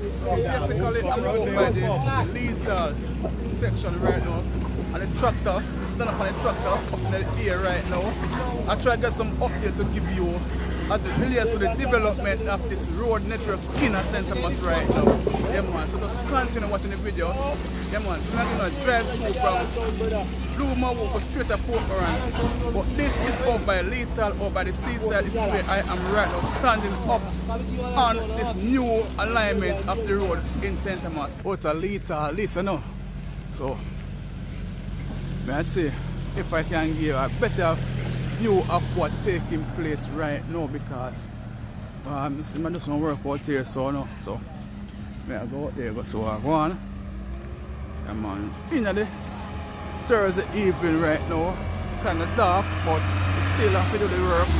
So basically I'm out by the lethal section right now. And the tractor, we stand up on the tractor up in the air right now. I try to get some update to give you as it relates to the development of this road network in St. Thomas right now. Yeah man, so just continue watching the video. Yeah man, so I'm going to drive through from Blue Mountain straight to Port Moran. But this is up by Lethal, or by the seaside. This is where I am right now, standing up on this new alignment of the road in St. Thomas. Out of Lethal, listen now. So, may I see if I can give a better view of what's taking place right now, because I'm doing some work out here, so no. So may I go out there, so I go on. I'm on in the Thursday evening right now, kind of dark, but still have to do the work.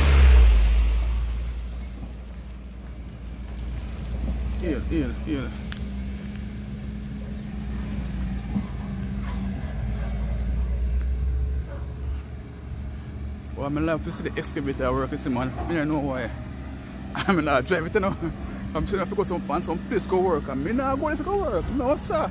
Here. Well, I'm love to see the excavator working, see man. I don't know why. I'm not driving it now. I'm trying to go some place go work. I'm not going to go work. No, sir.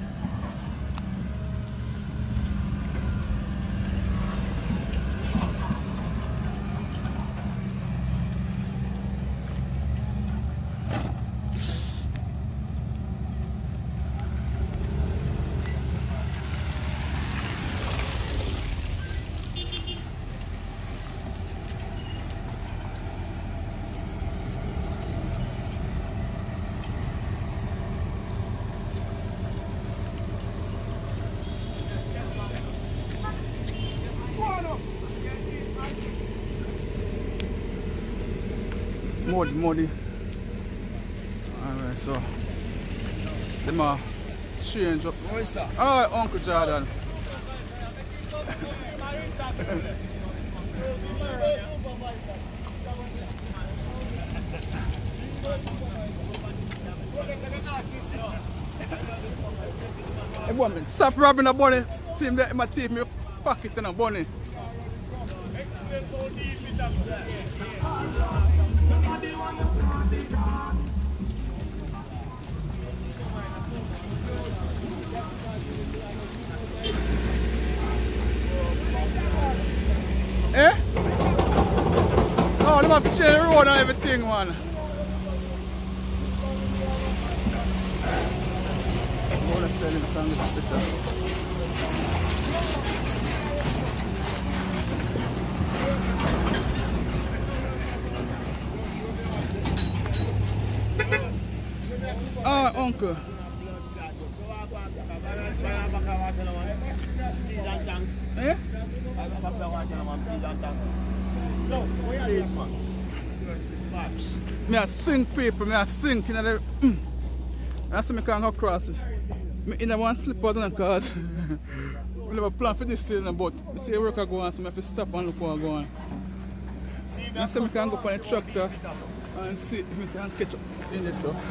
Muddy. Alright, so them are change up. Alright, Uncle Jordan. Hey, woman, stop robbing a bunny. See him let my teeth in my pocket and a bunny. Eh? Oh, they have to change the road and everything, man. Oh, let's sell him from the hospital. Ah, uncle. Eh? Me a sing people, me a sing in the that's why I can't go across. Me in one slippers and cars. We never plan for this still, but I see work I go on, so I have to stop and look where I go on. I say I can go up on the tractor and see if I can catch up in this. So.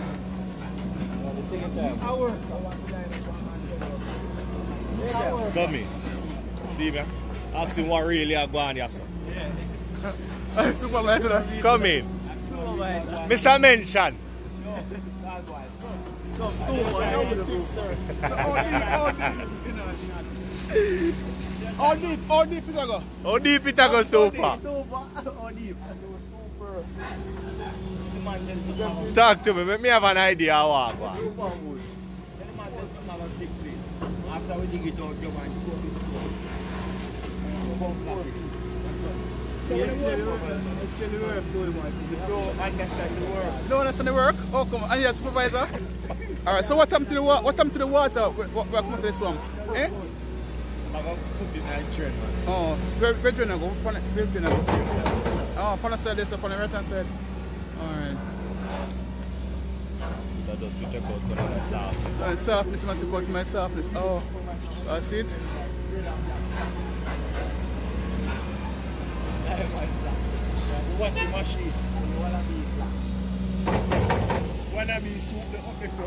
Come in. See me? Ask him what really I go on here, sir. Yeah. Supervisor. Come in. Mr. Mention. How deep is it go? How deep it go so far? Talk to me, let me have an idea how I go. After we dig it out, you want so actually work, understand the work. Don't understand the work? Oh, come on. And you're supervisor? Alright, so what happened to the water? What happened to the water? What come to the swamp? Eh? I'm going to put it in the train, man. Oh, where do you go? Where do you go? Oh, upon the side, this up on the right hand side. Alright. That does we take out some of the softness. So, softness, not to go to my softness. Oh, I see it. Watch the machine. Wanna be soup the up so.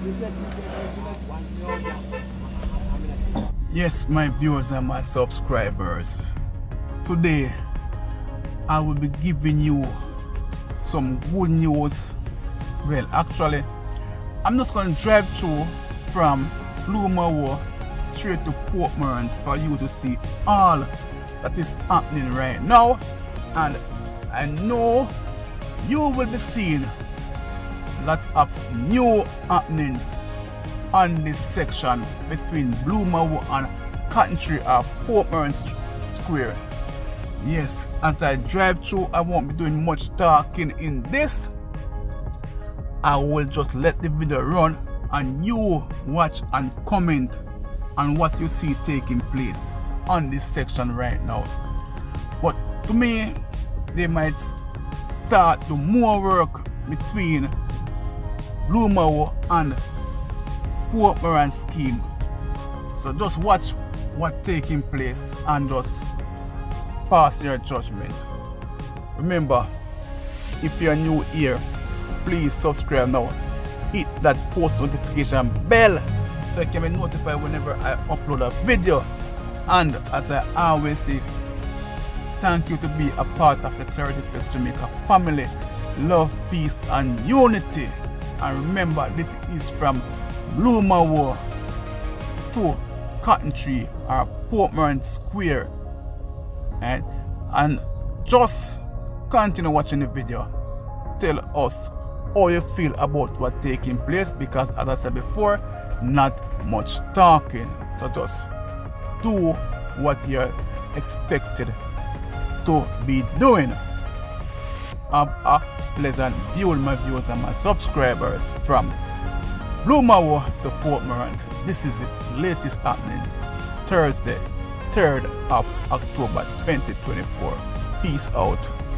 Yes, my viewers and my subscribers, today I will be giving you some good news. Well, actually, I'm just going to drive through from Blue Mawa straight to Portmorant for you to see all that is happening right now, and I know you will be seeing a lot of new happenings on this section between Blue Mawa and Cotton Tree or Portmorant Square. Yes, as I drive through, I won't be doing much talking in this. I will just let the video run and you watch and comment on what you see taking place on this section right now. But to me, they might start to more work between Blue Mawa and Portmorant scheme. So just watch what taking place and just pass your judgment. Remember, if you're new here, please subscribe now. Hit that post notification bell so you can be notified whenever I upload a video. And as I always say, thank you to be a part of the Clarity Flex Jamaica family. Love, peace and unity. And remember, this is from Blue Mawa to Cotton Tree or Portmorant Square. And just continue watching the video. Tell us how you feel about what's taking place, because as I said before, not much talking. So just do what you're expected to be doing. Have a pleasant view, my viewers and my subscribers, from Blue Mawa to Portmorant. This is it, latest happening, Thursday, 3rd of October 2024. Peace out.